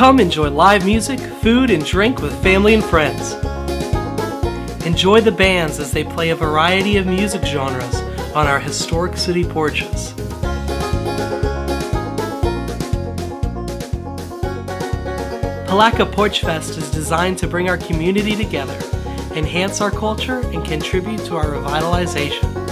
Come enjoy live music, food, and drink with family and friends. Enjoy the bands as they play a variety of music genres on our historic city porches. Palatka PorchFest is designed to bring our community together, enhance our culture, and contribute to our revitalization.